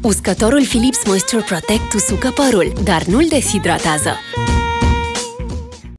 Uscătorul Philips Moisture Protect usucă părul, dar nu-l deshidratează.